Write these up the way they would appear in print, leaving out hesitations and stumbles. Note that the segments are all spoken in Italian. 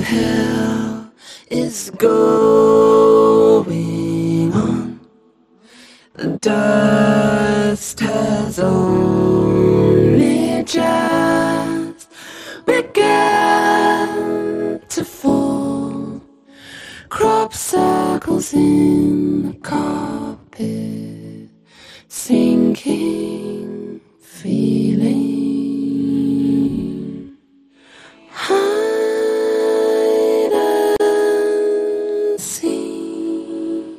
hell is going on. The dust has only just begun to fall. Crop circles in the carpet, sinking feeling. Hide and seek.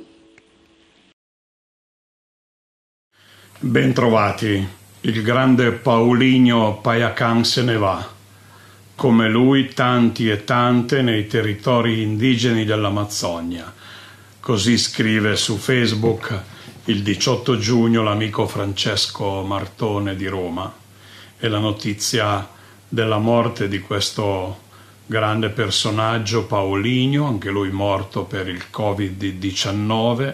Bentrovati, il grande Paulinho Payacán se ne va. Come lui tanti e tante nei territori indigeni dell'Amazzonia. Così scrive su Facebook il 18 giugno l'amico Francesco Martone di Roma. E la notizia della morte di questo grande personaggio Paulinho, anche lui morto per il Covid-19,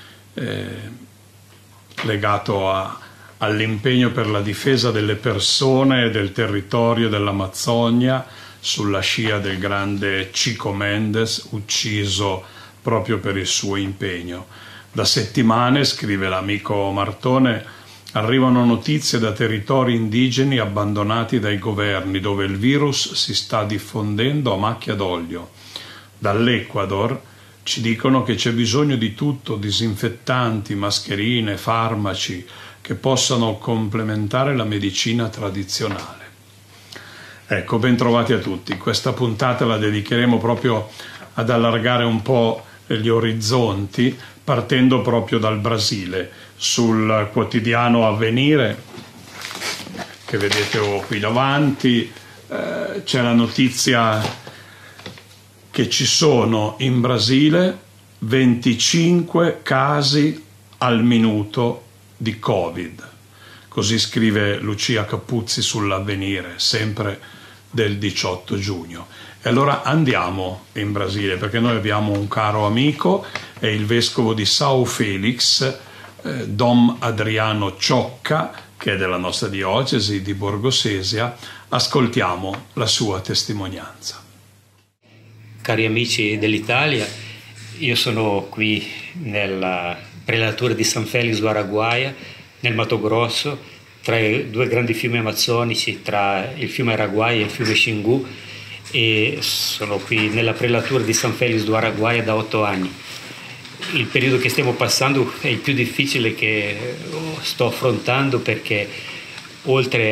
legato all'impegno per la difesa delle persone e del territorio dell'Amazzonia sulla scia del grande Chico Mendes, ucciso proprio per il suo impegno. Da settimane, scrive l'amico Martone, arrivano notizie da territori indigeni abbandonati dai governi, dove il virus si sta diffondendo a macchia d'olio. Dall'Ecuador ci dicono che c'è bisogno di tutto, disinfettanti, mascherine, farmaci, che possano complementare la medicina tradizionale. Ecco, ben trovati a tutti. Questa puntata la dedicheremo proprio ad allargare un po' gli orizzonti, partendo proprio dal Brasile. Sul quotidiano Avvenire, che vedete qui davanti, c'è la notizia che ci sono in Brasile 25 casi al minuto di Covid. Così scrive Lucia Capuzzi sull'Avvenire, sempre del 18 giugno. E allora andiamo in Brasile, perché noi abbiamo un caro amico, è il vescovo di São Félix, Dom Adriano Ciocca, che è della nostra diocesi di Borgosesia. Ascoltiamo la sua testimonianza. Cari amici dell'Italia, io sono qui nella prelatura di San Félix do Araguaia, nel Mato Grosso, tra i due grandi fiumi amazzonici, tra il fiume Araguaia e il fiume Xingu, e sono qui nella prelatura di San Félix do Araguaia da 8 anni. Il periodo che stiamo passando è il più difficile che sto affrontando, perché oltre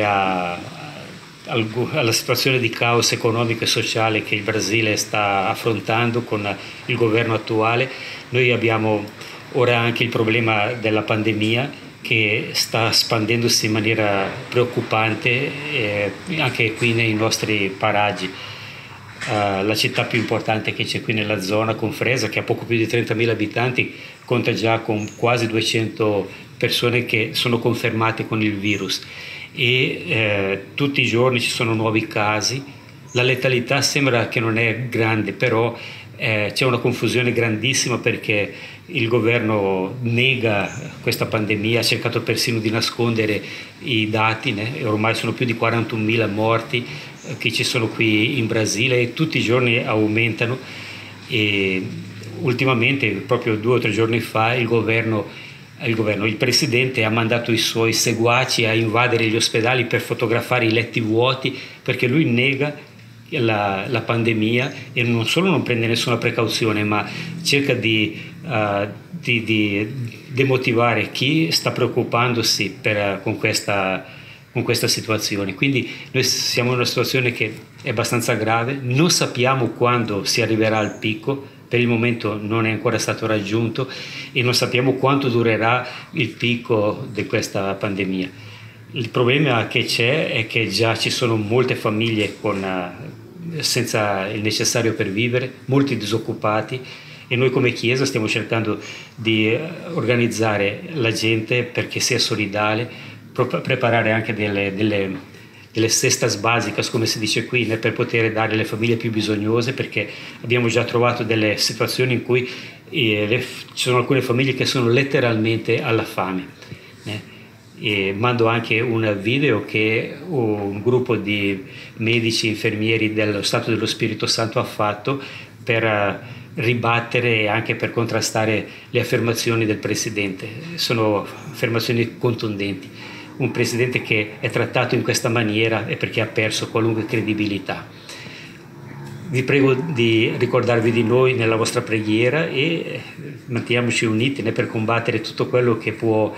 alla situazione di caos economico e sociale che il Brasile sta affrontando con il governo attuale, noi abbiamo ora anche il problema della pandemia che sta espandendosi in maniera preoccupante anche qui nei nostri paraggi. La città più importante che c'è qui nella zona, Confresa, che ha poco più di 30.000 abitanti, conta già con quasi 200 persone che sono confermate con il virus e tutti i giorni ci sono nuovi casi. La letalità sembra che non è grande, però c'è una confusione grandissima, perché il governo nega questa pandemia, ha cercato persino di nascondere i dati, ormai sono più di 41.000 morti che ci sono qui in Brasile e tutti i giorni aumentano. E ultimamente, proprio 2 o 3 giorni fa, il presidente ha mandato i suoi seguaci a invadere gli ospedali per fotografare i letti vuoti, perché lui nega la pandemia e non solo non prende nessuna precauzione, ma cerca di demotivare chi sta preoccupandosi con questa situazione. Quindi noi siamo in una situazione che è abbastanza grave, non sappiamo quando si arriverà al picco, per il momento non è ancora stato raggiunto e non sappiamo quanto durerà il picco di questa pandemia. Il problema che c'è è che già ci sono molte famiglie senza il necessario per vivere, molti disoccupati, e noi come Chiesa stiamo cercando di organizzare la gente perché sia solidale, preparare anche delle cestas básicas, come si dice qui, per poter dare alle famiglie più bisognose, perché abbiamo già trovato delle situazioni in cui ci sono alcune famiglie che sono letteralmente alla fame. E mando anche un video che un gruppo di medici e infermieri dello Stato dello Spirito Santo ha fatto per ribattere e anche per contrastare le affermazioni del Presidente. Sono affermazioni contundenti. Un Presidente che è trattato in questa maniera è perché ha perso qualunque credibilità. Vi prego di ricordarvi di noi nella vostra preghiera e manteniamoci uniti per combattere tutto quello che può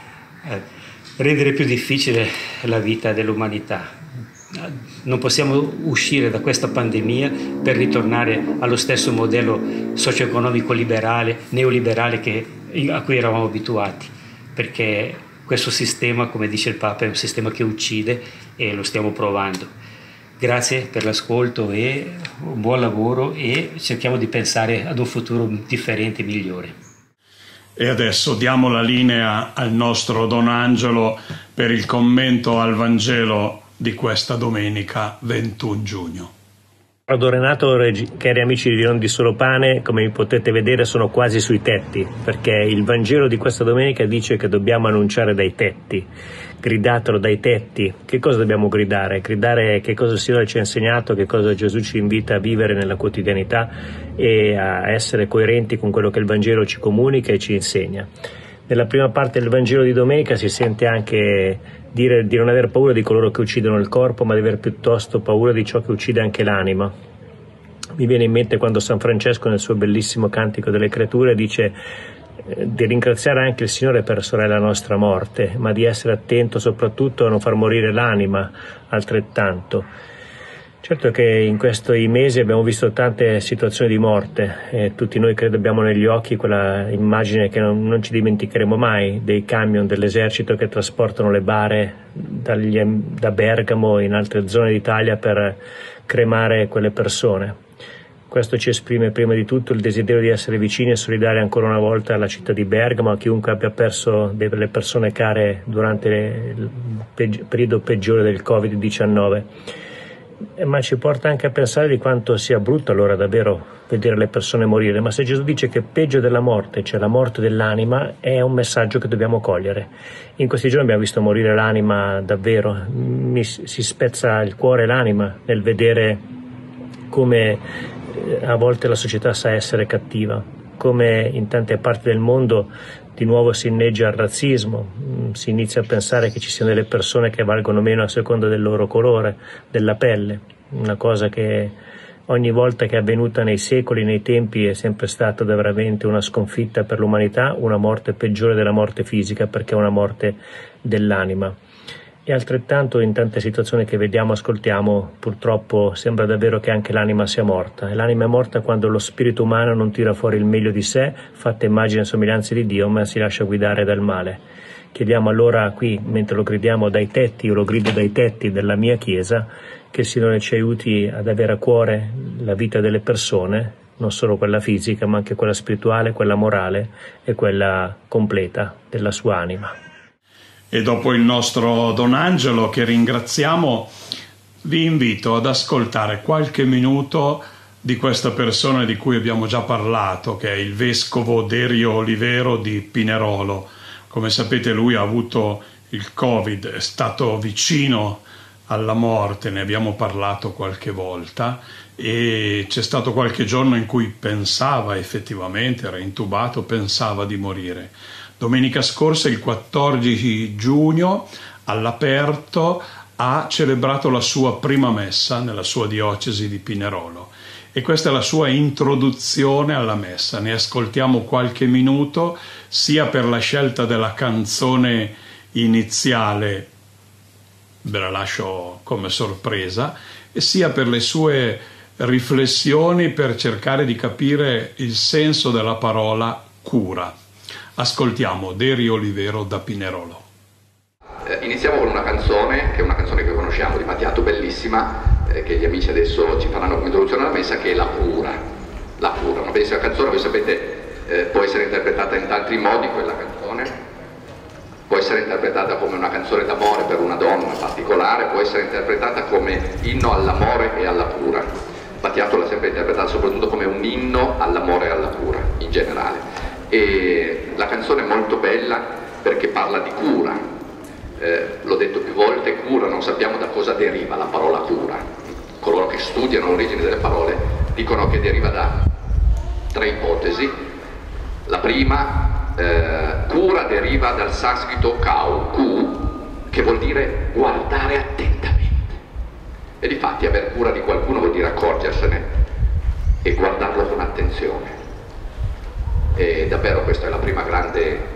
rendere più difficile la vita dell'umanità. Non possiamo uscire da questa pandemia per ritornare allo stesso modello socio-economico liberale, neoliberale a cui eravamo abituati, perché questo sistema, come dice il Papa, è un sistema che uccide e lo stiamo provando. Grazie per l'ascolto e un buon lavoro, e cerchiamo di pensare ad un futuro differente e migliore. E adesso diamo la linea al nostro Don Angelo per il commento al Vangelo di questa domenica 21 giugno. Don Renato, cari amici di Non di Solo Pane, come potete vedere sono quasi sui tetti, perché il Vangelo di questa domenica dice che dobbiamo annunciare dai tetti. Gridatelo dai tetti. Che cosa dobbiamo gridare? Gridare che cosa il Signore ci ha insegnato, che cosa Gesù ci invita a vivere nella quotidianità e a essere coerenti con quello che il Vangelo ci comunica e ci insegna. Nella prima parte del Vangelo di domenica si sente anche dire di non aver paura di coloro che uccidono il corpo, ma di aver piuttosto paura di ciò che uccide anche l'anima. Mi viene in mente quando San Francesco nel suo bellissimo Cantico delle Creature dice di ringraziare anche il Signore per la nostra morte, ma di essere attento soprattutto a non far morire l'anima altrettanto. Certo che in questi mesi abbiamo visto tante situazioni di morte e tutti noi credo abbiamo negli occhi quella immagine che non ci dimenticheremo mai, dei camion dell'esercito che trasportano le bare da Bergamo in altre zone d'Italia per cremare quelle persone. Questo ci esprime prima di tutto il desiderio di essere vicini e solidari ancora una volta alla città di Bergamo, a chiunque abbia perso delle persone care durante il periodo peggiore del Covid-19. Ma ci porta anche a pensare di quanto sia brutto allora davvero vedere le persone morire. Ma se Gesù dice che peggio della morte, cioè la morte dell'anima, è un messaggio che dobbiamo cogliere. In questi giorni abbiamo visto morire l'anima davvero, si spezza il cuore e l'anima nel vedere come a volte la società sa essere cattiva, come in tante parti del mondo di nuovo si inneggia al razzismo, si inizia a pensare che ci siano delle persone che valgono meno a seconda del loro colore, della pelle, una cosa che ogni volta che è avvenuta nei secoli, nei tempi, è sempre stata veramente una sconfitta per l'umanità, una morte peggiore della morte fisica, perché è una morte dell'anima. E altrettanto in tante situazioni che vediamo, ascoltiamo, purtroppo sembra davvero che anche l'anima sia morta. E l'anima è morta quando lo spirito umano non tira fuori il meglio di sé, fatta immagine e somiglianza di Dio, ma si lascia guidare dal male. Chiediamo allora qui, mentre lo gridiamo dai tetti, io lo grido dai tetti della mia Chiesa, che il Signore ci aiuti ad avere a cuore la vita delle persone, non solo quella fisica, ma anche quella spirituale, quella morale e quella completa della sua anima. E dopo il nostro Don Angelo, che ringraziamo, vi invito ad ascoltare qualche minuto di questa persona di cui abbiamo già parlato, che è il vescovo Derio Olivero di Pinerolo. Come sapete, lui ha avuto il Covid, è stato vicino alla morte, ne abbiamo parlato qualche volta, e c'è stato qualche giorno in cui pensava effettivamente, era intubato, pensava di morire. Domenica scorsa, il 14 giugno, all'aperto, ha celebrato la sua prima messa nella sua diocesi di Pinerolo. E questa è la sua introduzione alla messa. Ne ascoltiamo qualche minuto, sia per la scelta della canzone iniziale, ve la lascio come sorpresa, e sia per le sue riflessioni per cercare di capire il senso della parola cura. Ascoltiamo Derio Olivero da Pinerolo. Iniziamo con una canzone, che è una canzone che conosciamo di Battiato, bellissima, che gli amici adesso ci faranno come introduzione alla messa, che è La Cura. La Cura, una bellissima canzone, voi sapete, può essere interpretata in tanti modi quella canzone, può essere interpretata come una canzone d'amore per una donna particolare, può essere interpretata come inno all'amore e alla cura. Battiato l'ha sempre interpretata soprattutto come un inno all'amore e alla cura, in generale. E la canzone è molto bella perché parla di cura, l'ho detto più volte, cura, non sappiamo da cosa deriva la parola cura. Coloro che studiano l'origine delle parole dicono che deriva da 3 ipotesi. La prima, cura, deriva dal sanscrito kau, ku, che vuol dire guardare attentamente. E difatti aver cura di qualcuno vuol dire accorgersene e guardarlo con attenzione. E davvero questo è il primo grande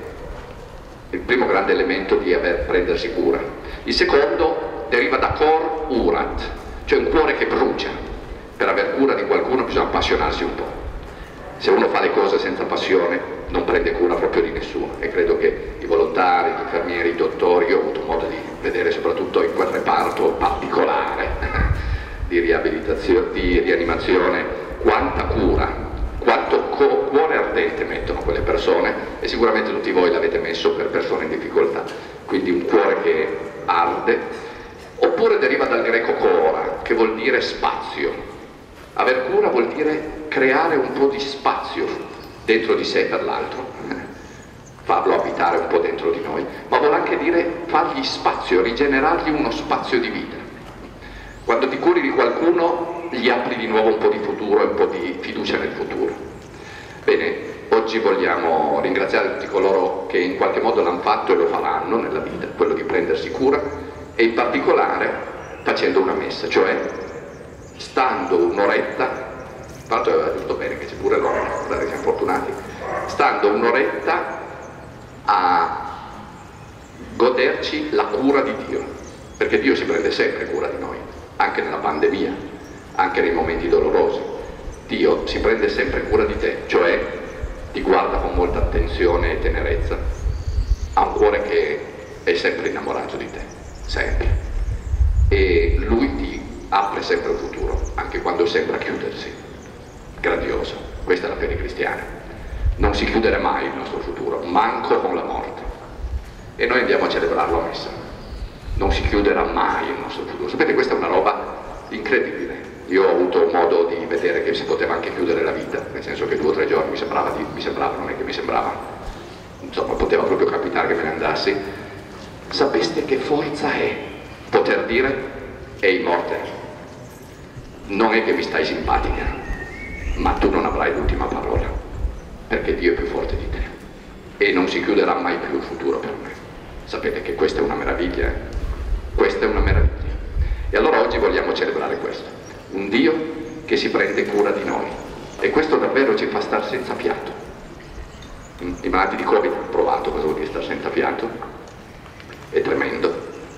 elemento di prendersi cura. Il secondo deriva da cor urat, cioè un cuore che brucia. Per aver cura di qualcuno bisogna appassionarsi un po'. Se uno fa le cose senza passione non prende cura proprio di nessuno, e credo che i volontari, gli infermieri, i dottori, io ho avuto modo di vedere soprattutto in quel reparto particolare di rianimazione, quanta cura, quanto cuore ardente mettono quelle persone, e sicuramente tutti voi l'avete messo per persone in difficoltà, quindi un cuore che arde. Oppure deriva dal greco kora, che vuol dire spazio. Aver cura vuol dire creare un po' di spazio dentro di sé per l'altro, farlo abitare un po' dentro di noi, ma vuol anche dire fargli spazio, rigenerargli uno spazio di vita. Quando ti curi di qualcuno gli apri di nuovo un po' di futuro e un po' di fiducia nel futuro. Bene, oggi vogliamo ringraziare tutti coloro che in qualche modo l'hanno fatto e lo faranno nella vita, quello di prendersi cura, e in particolare facendo una messa, cioè stando un'oretta, tra l'altro aveva giusto bene che c'è pure l'ora, guardate, siamo fortunati, stando un'oretta a goderci la cura di Dio, perché Dio si prende sempre cura di noi, anche nella pandemia, anche nei momenti dolorosi. Dio si prende sempre cura di te, cioè ti guarda con molta attenzione e tenerezza, ha un cuore che è sempre innamorato di te, sempre, e Lui ti apre sempre un futuro, anche quando sembra chiudersi. Grandioso, questa è la fede cristiana. Non si chiuderà mai il nostro futuro, manco con la morte. E noi andiamo a celebrarlo a messa. Non si chiuderà mai il nostro futuro. Sapete, questa è una roba incredibile. Io ho avuto modo di vedere che si poteva anche chiudere la vita, nel senso che 2 o 3 giorni mi sembrava, non è che mi sembrava, insomma, poteva proprio capitare che me ne andassi. Sapeste che forza è poter dire: ehi morte, non è che mi stai simpatica, ma tu non avrai l'ultima parola, perché Dio è più forte di te e non si chiuderà mai più il futuro per me. Sapete che questa è una meraviglia, eh? Questa è una meraviglia. E allora oggi vogliamo celebrare questo, un Dio che si prende cura di noi, e questo davvero ci fa star senza fiato. I malati di Covid hanno provato cosa vuol dire star senza fiato, è tremendo,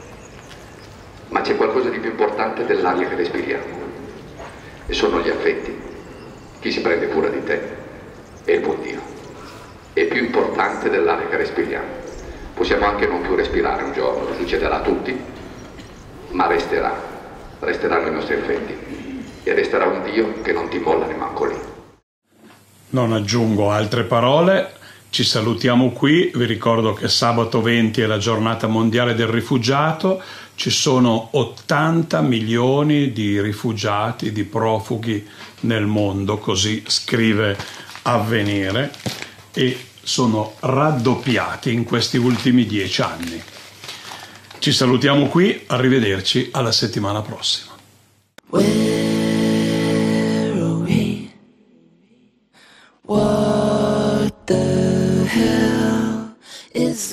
ma c'è qualcosa di più importante dell'aria che respiriamo, e sono gli affetti. Chi si prende cura di te è il buon Dio, è più importante dell'aria che respiriamo. Possiamo anche non più respirare un giorno, succederà a tutti, ma resteranno i nostri affetti, e resterà un Dio che non ti molla neanche lì. Non aggiungo altre parole, ci salutiamo qui. Vi ricordo che sabato 20 è la giornata mondiale del rifugiato. Ci sono 80 milioni di rifugiati, di profughi nel mondo, così scrive Avvenire, e sono raddoppiati in questi ultimi 10 anni. Ci salutiamo qui, arrivederci alla settimana prossima. Where are we? What the hell is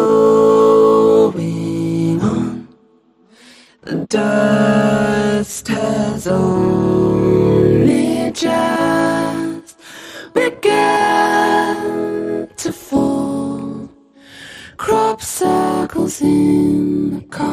going on? The dust has only just begun to fall. Crop circles in the car.